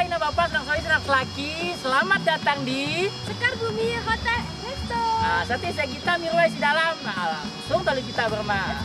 Ina Bapak, senang sekali senang laki. Selamat datang di Sekar Bumi Hotel Resto. Sati saya kita Mirwais di dalam. Langsung tali kita bermain.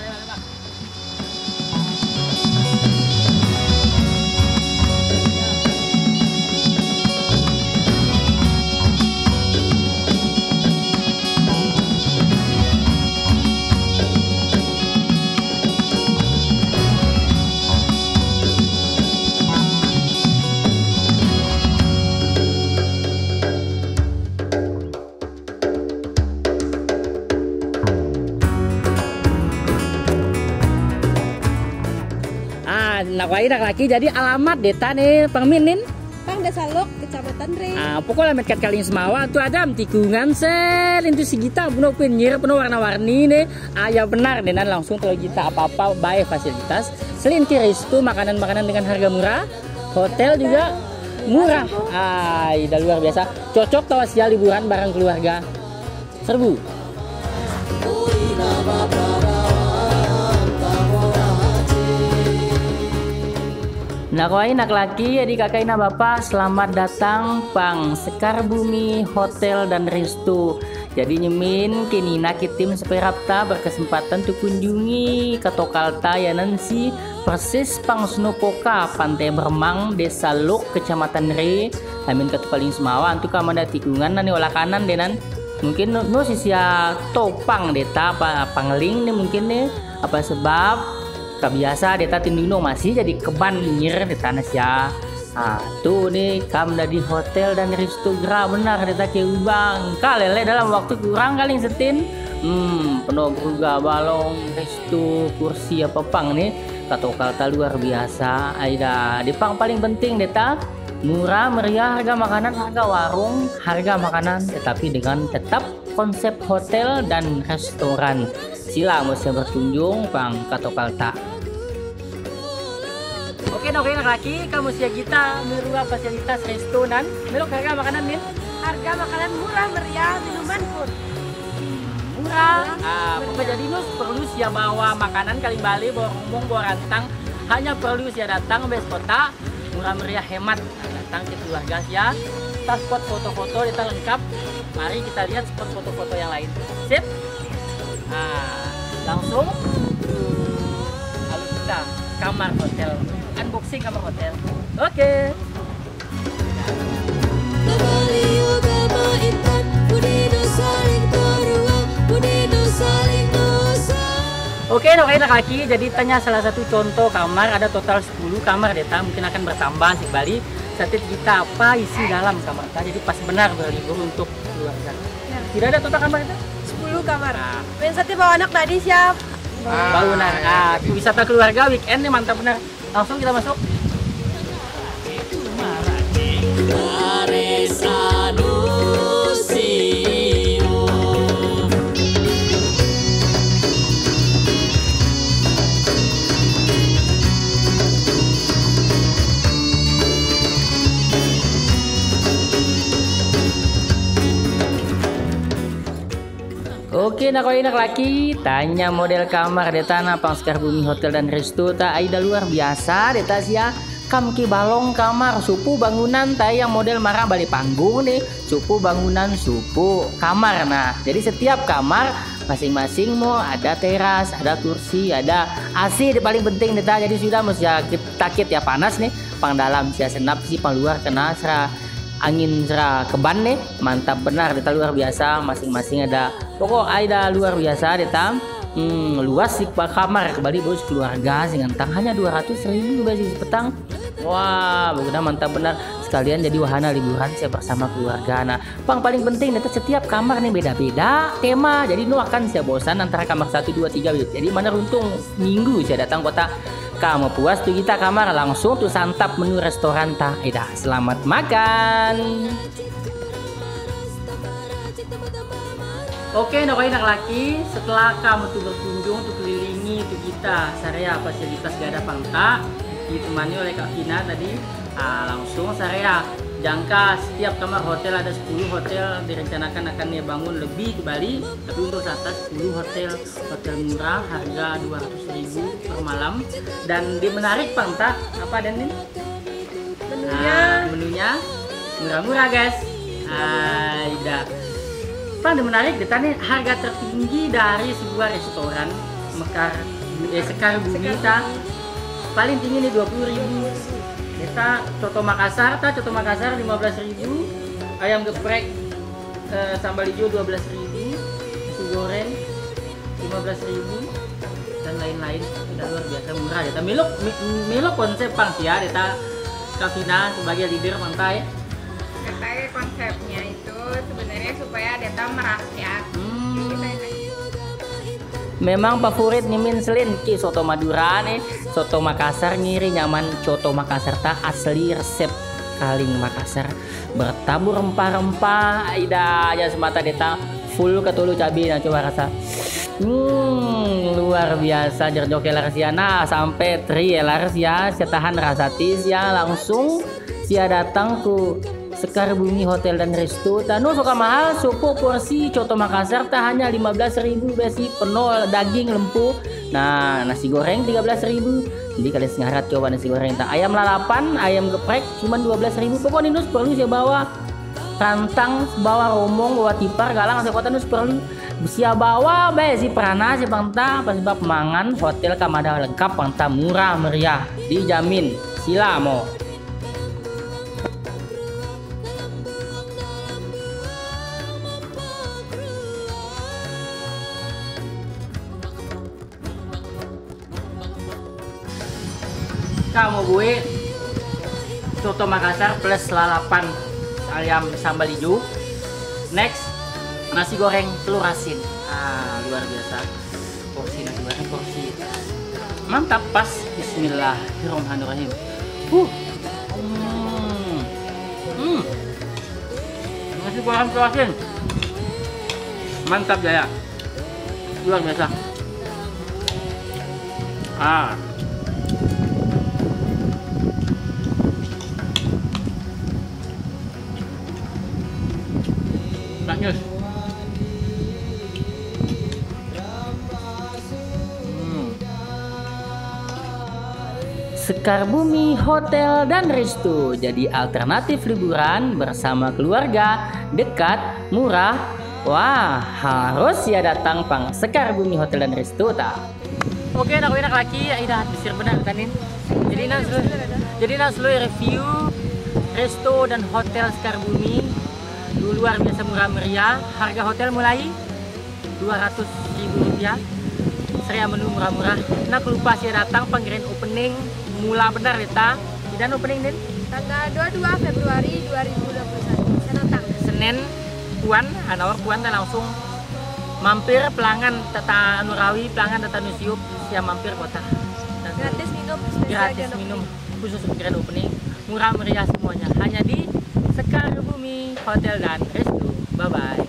Nak laki jadi alamat deta nih peminin Pang Desa Lok, Kecamatan Re. Pokoknya metkat kali semawa tuh ada tikungan sel itu segita penuh penyir penuh warna-warni nih. Ya benar nih langsung kalau kita apa-apa baik fasilitas. Selain kiris tuh makanan-makanan dengan harga murah, hotel juga murah. Udah luar biasa. Cocok tawa sial liburan bareng keluarga. Serbu. Nak laki, adik kakak ina bapak, selamat datang pang Sekar Bumi Hotel dan Resto. Jadi nyemin kini nak tim seperapta berkesempatan tuh kunjungi Katokalta ya nansi persis pang Snopoka Pantai Bermang Desa Lok Kecamatan Re. Amin katu paling semawa antu kamanda tikungan nani olah kanan denan. Mungkin no sisia topang deta apa pangling nih mungkin nih apa sebab kebiasa deta tindino masih jadi keban nyir deta nasya. Tuh nih kam dari hotel dan resto gra benar deta bang kalele dalam waktu kurang kali setin penuh beruga balong resto kursi apa pang nih Katokalta luar biasa. Aida di pang paling penting deta murah meriah harga makanan harga warung harga makanan tetapi dengan tetap konsep hotel dan restoran. Sila mesti berkunjung pang Katokalta. Oke laki kamu siap kita merubah fasilitas restoran melok harga makanan nih Harga makanan murah meriah, minuman pun murah. Jadi nus perlu siap bawa makanan kali balik bawa ngomong bawa rantang hanya perlu siap datang bes kota murah meriah hemat datang ke keluarga ya. Kita spot foto-foto kita lengkap. Mari kita lihat spot foto-foto yang lain. Sip. Langsung lalu kita kamar hotel, unboxing kamar hotel. Oke. Oke, kaki. Jadi tanya salah satu contoh kamar ada total 10 kamar deta mungkin akan bertambah sih Bali. Saat kita apa isi dalam kamar jadi pas benar berlibur untuk keluarga. Ya. Tidak ada total kamar itu? 10 kamar. Pensati bawa anak tadi siap. Bau benar. Wisata keluarga weekend nih mantap benar. Langsung kita masuk. Oke, nak laki tanya model kamar deta pang Sekar Bumi Hotel dan Resto ta aida luar biasa deta sia kam ki balong kamar supu bangunan ta yang model marah balik panggung nih supu bangunan supu kamar. Nah jadi setiap kamar masing-masing mau ada teras ada kursi ada AC di paling penting deta jadi sudah mesti takit ya panas nih pang dalam sia senap sih pang luar kena serah angin serah keban nih mantap benar deta luar biasa masing-masing ada pokok ada luar biasa deta luas sih kamar kembali bos keluarga dengan tang hanya 200.000 basis petang. Wah benar mantap benar sekalian jadi wahana liburan saya bersama keluarga. Nah pang paling penting deta setiap kamar nih beda-beda tema jadi nu akan saya bosan antara kamar 1 2 3 jadi mana runtung minggu saya datang kota kamu puas tuh kita kamar langsung tuh santap menu restoran ta. Selamat makan. Oke, nak laki setelah kamu tuh berkunjung tuh kelilingi tuh kita area fasilitas gak ada pangta ditemani oleh Kak Vina tadi. Langsung area jangka setiap kamar hotel ada 10 hotel direncanakan akan dibangun lebih ke Bali tapi untuk saat 10 hotel murah harga 200.000 per malam dan di menarik pangta apa dan ini Menunya murah-murah guys. Ada paling menarik deta nih, harga tertinggi dari sebuah restoran Sekar Bumi ta paling tinggi nih 20.000. Deta coto Makassar 15.000, ayam geprek sambal hijau 12.000, nasi goreng 15.000 dan lain-lain. Udah luar biasa murah deta. Milo konsep pang ya deta Kavina sebagai leader pantai. Deta konsepnya itu sebenarnya supaya deta merakyat. Memang favorit nyemin selin ki soto Madura nih, soto Makassar ngiri nyaman. Coto Makassar ta asli resep kaling Makassar, bertabur rempah-rempah. Ida aja semata deta full ketulu cabai. Nah coba rasa, luar biasa jerjok elar sia. Nah sampai tri elar sia tahan rasa tis ya langsung sia datang ku Sekar Bumi Hotel dan Resto. Tanu suka mahal suku porsi coto Makassar tak hanya 15.000 besi penuh daging lempu. Nah nasi goreng 13.000. Jadi kalian sengarat coba nasi goreng tak. Ayam lalapan, ayam geprek cuma 12.000. Pokoknya nus perlu saya bawa rantang, bawa romong, bawa tipar, galang saya kota nus perlu. Sia bawa besi perana si pangta pas bab mangan hotel kamada lengkap pangta murah meriah dijamin. Sila mau. Kamu gue coto Makassar plus lalapan ayam sambal hijau. Next nasi goreng telur asin. Luar biasa. Porsi nasi goreng porsi mantap pas. Bismillahirrahmanirrahim. Nasi goreng telur asin mantap Jaya. Luar biasa. News. Sekar Bumi Hotel dan Resto jadi alternatif liburan bersama keluarga, dekat, murah. Wah, harus ya datang pang Sekar Bumi Hotel dan Resto ta. Oke, nak laki ya ida bisir benar kanin. Jadi nas review resto dan hotel Sekar Bumi. Luar biasa murah meriah. Harga hotel mulai 200.000 rupiah. Saya menu murah-murah. Nah lupa saya datang panggilan opening mula benar kita. Dan opening din tanggal 22 Februari 2021. Saya datang Senin Puan, anawar Puan dan langsung mampir pelanggan Tata Nurawi, pelanggan Tata Nusiup, siap mampir kota. Gratis minum. Gratis minum khusus panggilan opening. Murah meriah semuanya. Hanya di Sekar Bumi Hotel dan Resto. Bye bye.